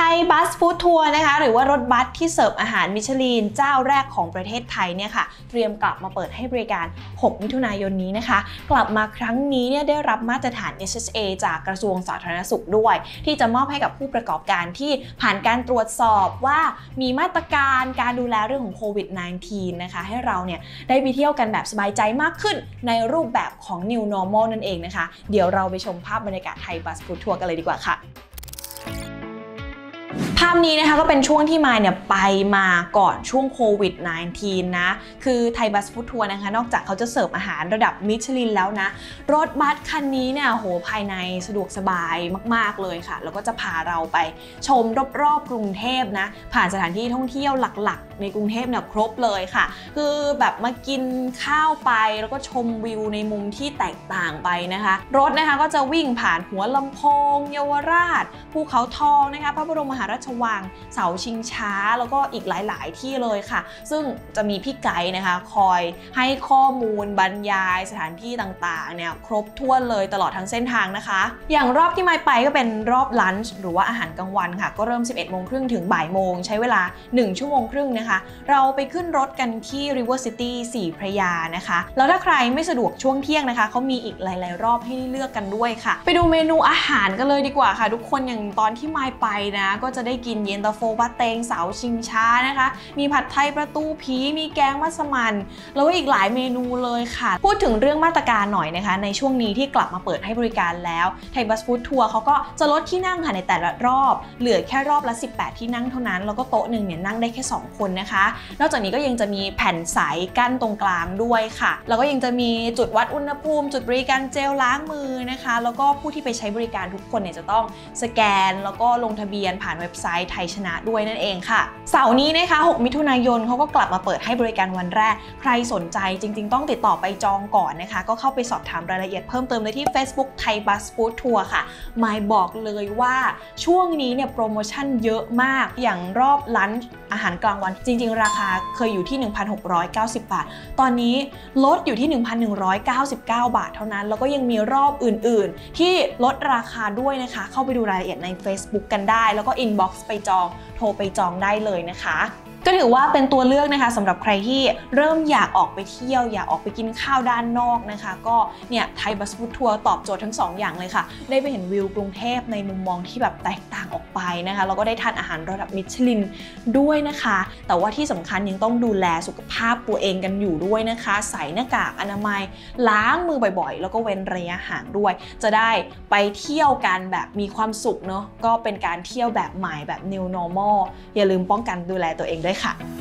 ยบัสฟู้ดทัวร์นะคะหรือว่ารถบัสที่เสิร์ฟอาหารมิชลินเจ้าแรกของประเทศไทยเนี่ยค่ะเตรียมกลับมาเปิดให้บริการ6มิถุนายนนี้นะคะกลับมาครั้งนี้เนี่ยได้รับมาตรฐาน SSA จากกระทรวงสาธารณสุขด้วยที่จะมอบให้กับผู้ประกอบการที่ผ่านการตรวจสอบว่ามีมาตรการการดูแลเรื่องของโควิด -19 นะคะให้เราเนี่ยได้ไปเที่ยวกันแบบสบายใจมากขึ้นในรูปแบบของ New Normal นั่นเองนะคะเดี๋ยวเราไปชมภาพบรรยากาศไทยบัสฟู้ดทัวร์กันเลยดีกว่าค่ะภาพนี้นะคะก็เป็นช่วงที่มายเนี่ยไปมาก่อนช่วงโควิด -19 นะคือไทยบัสฟู้ดทัวร์นะคะนอกจากเขาจะเสิร์ฟอาหารระดับมิชลินแล้วนะรถบัสคันนี้เนี่ยโหภายในสะดวกสบายมากๆเลยค่ะแล้วก็จะพาเราไปชมรอบๆกรุงเทพนะผ่านสถานที่ท่องเที่ยวหลักๆในกรุงเทพเนี่ยครบเลยค่ะคือแบบมากินข้าวไปแล้วก็ชมวิวในมุมที่แตกต่างไปนะคะรถนะคะก็จะวิ่งผ่านหัวลำโพงเยาวราชภูเขาทองนะคะพระบรมมหาราชวังเสาชิงช้าแล้วก็อีกหลายๆที่เลยค่ะซึ่งจะมีพี่ไกด์นะคะคอยให้ข้อมูลบรรยายสถานที่ต่างๆเนี่ยครบถ้วนเลยตลอดทั้งเส้นทางนะคะอย่างรอบที่มายไปก็เป็นรอบลันช์หรือว่าอาหารกลางวันค่ะก็เริ่ม 11:30 นถึงบ่ายโมงใช้เวลา1 ชั่วโมงครึ่งนะคะเราไปขึ้นรถกันที่ River City สีพระยานะคะแล้วถ้าใครไม่สะดวกช่วงเที่ยงนะคะเขามีอีกหลายๆรอบให้เลือกกันด้วยค่ะไปดูเมนูอาหารกันเลยดีกว่าค่ะทุกคนอย่างตอนที่มายไปนะก็จะได้กินเย็นตาโฟปลาเต็งเสาชิงช้านะคะมีผัดไทยประตูผีมีแกงมัสมั่นแล้วก็อีกหลายเมนูเลยค่ะพูดถึงเรื่องมาตรการหน่อยนะคะในช่วงนี้ที่กลับมาเปิดให้บริการแล้วไทยบัสฟู้ดทัวร์เขาก็จะลดที่นั่งค่ะในแต่ละรอบเหลือแค่รอบละ18ที่นั่งเท่านั้นแล้วก็โต๊ะหนึ่งเนี่ยนั่งได้แค่2คนนะคะนอกจากนี้ก็ยังจะมีแผ่นใสกั้นตรงกลางด้วยค่ะแล้วก็ยังจะมีจุดวัดอุณหภูมิจุดบริการเจลล้างมือนะคะแล้วก็ผู้ที่ไปใช้บริการทุกคนเนี่ยจะต้องสแกนแล้วก็ลงทะเบียนผ่านเว็บไซต์ไทยชนะด้วยนั่นเองค่ะเสาร์นี้นะคะ6มิถุนายนเขาก็กลับมาเปิดให้บริการวันแรกใครสนใจจริงๆต้องติดต่อไปจองก่อนนะคะก็เข้าไปสอบถามรายละเอียดเพิ่มเติมได้ที่ Facebook ไทยบัสฟู้ดทัวร์ค่ะมายบอกเลยว่าช่วงนี้เนี่ยโปรโมชั่นเยอะมากอย่างรอบลันช์อาหารกลางวันจริงๆราคาเคยอยู่ที่ 1,690 บาทตอนนี้ลดอยู่ที่ 1,199 บาทเท่านั้นแล้วก็ยังมีรอบอื่นๆที่ลดราคาด้วยนะคะเข้าไปดูรายละเอียดใน Facebook กันได้แล้วก็ inbox ไปจองโทรไปจองได้เลยนะคะก็ถือว่าเป็นตัวเลือกนะคะสำหรับใครที่เริ่มอยากออกไปเที่ยวอยากออกไปกินข้าวด้านนอกนะคะก็เนี่ยไทยบัสฟู้ดทัวร์ตอบโจทย์ทั้ง2อย่างเลยค่ะได้ไปเห็นวิวกรุงเทพในมุมมองที่แบบแตกต่างออกไปนะคะแล้วก็ได้ทานอาหารระดับมิชลินด้วยนะคะแต่ว่าที่สำคัญยังต้องดูแลสุขภาพตัวเองกันอยู่ด้วยนะคะใส่หน้ากากอนามัยล้างมือบ่อยๆแล้วก็เว้นระยะห่างด้วยจะได้ไปเที่ยวกันแบบมีความสุขเนาะก็เป็นการเที่ยวแบบใหม่แบบ New Normal อย่าลืมป้องกันดูแลตัวเองด้วยค่ะ